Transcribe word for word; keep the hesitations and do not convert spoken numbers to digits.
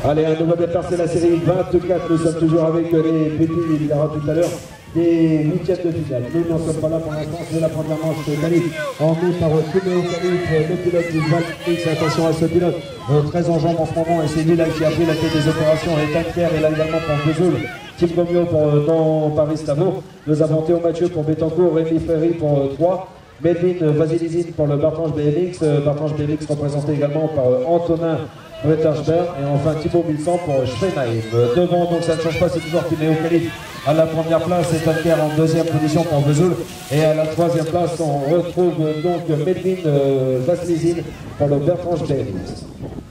Allez, un nouveau départ, c'est la série vingt-quatre. Nous sommes toujours avec les petits, il y aura tout à l'heure des huitièmes de finale. Nous n'en sommes pas là pour l'instant, c'est la première manche qualif emmenée par Timéo Calif, le pilote du Valmix. Attention à ce pilote, euh, très en jambes en ce moment, et c'est lui là qui a pris la tête des opérations. Et Tanker est là également pour Vesoul, Tim Gomio pour euh, dans Paris Stavo. Nous avons Théo Mathieu pour Bettencourt, Rémi Ferry pour euh, trois. Melvin Vasilizine pour le Bartange B M X, euh, Bartange B M X représenté également par euh, Antonin Wettersberg, et enfin Thibaut Milsan pour Schwenheim. Devant, donc ça ne change pas, c'est toujours Timéo Calif à la première place, et Tanker en deuxième position pour Vesoul, et à la troisième place on retrouve donc Melvin euh, Vasilizine pour le Bartange B M X.